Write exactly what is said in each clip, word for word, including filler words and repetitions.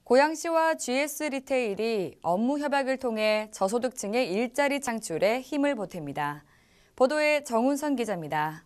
고양시와 지에스 리테일이 업무 협약을 통해 저소득층의 일자리 창출에 힘을 보탭니다. 보도에 정운선 기자입니다.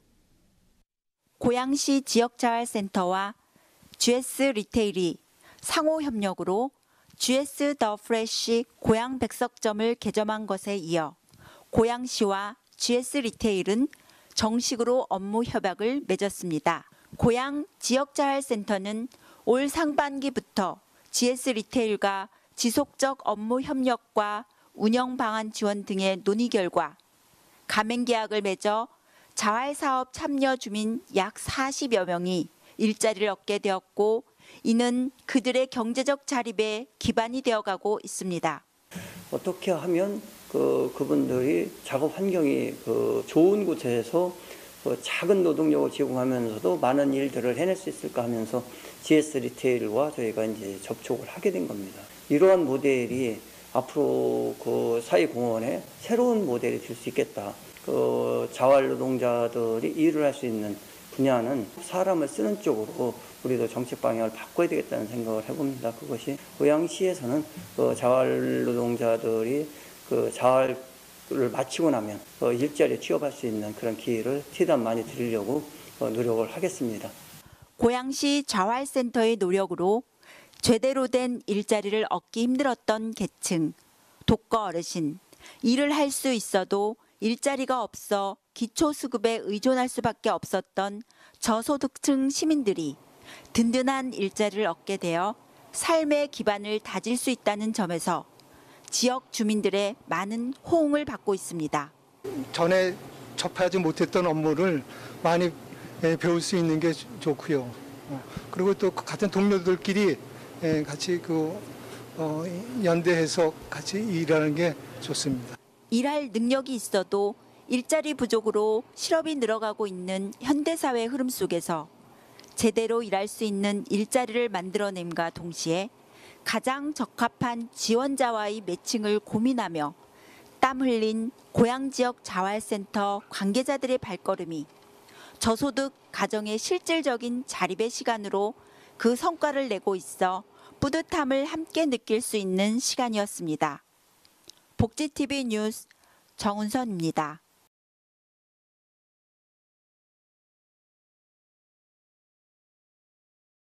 고양시 지역자활센터와 지에스 리테일이 상호 협력으로 지에스 더 프레쉬 고양 백석점을 개점한 것에 이어 고양시와 지에스 리테일은 정식으로 업무 협약을 맺었습니다. 고양 지역자활센터는 올 상반기부터 지에스 리테일과 지속적 업무 협력과 운영 방안 지원 등의 논의 결과 가맹 계약을 맺어 자활사업 참여 주민 약 사십여 명이 일자리를 얻게 되었고, 이는 그들의 경제적 자립에 기반이 되어가고 있습니다. 어떻게 하면 그 그분들이 작업 환경이 그 좋은 곳에서 그 작은 노동력을 제공하면서도 많은 일들을 해낼 수 있을까 하면서 지에스 리테일과 저희가 이제 접촉을 하게 된 겁니다. 이러한 모델이 앞으로 그 사회공헌의 새로운 모델이 될 수 있겠다. 그 자활 노동자들이 일을 할 수 있는 분야는 사람을 쓰는 쪽으로 우리도 정책 방향을 바꿔야 되겠다는 생각을 해봅니다. 그것이 고양시에서는 그 자활 노동자들이 그 자활을 마치고 나면 그 일자리에 취업할 수 있는 그런 기회를 최대한 많이 드리려고 노력을 하겠습니다. 고양시 자활센터의 노력으로 제대로 된 일자리를 얻기 힘들었던 계층, 독거 어르신, 일을 할 수 있어도 일자리가 없어 기초수급에 의존할 수밖에 없었던 저소득층 시민들이 든든한 일자리를 얻게 되어 삶의 기반을 다질 수 있다는 점에서 지역 주민들의 많은 호응을 받고 있습니다. 전에 접하지 못했던 업무를 많이 배울 수 있는 게 좋고요. 그리고 또 같은 동료들끼리 같이 그 연대해서 같이 일하는 게 좋습니다. 일할 능력이 있어도 일자리 부족으로 실업이 늘어가고 있는 현대사회 흐름 속에서 제대로 일할 수 있는 일자리를 만들어냄과 동시에 가장 적합한 지원자와의 매칭을 고민하며 땀 흘린 고양지역 자활센터 관계자들의 발걸음이 저소득 가정의 실질적인 자립의 시간으로 그 성과를 내고 있어 뿌듯함을 함께 느낄 수 있는 시간이었습니다. 복지티비 뉴스 정운선입니다.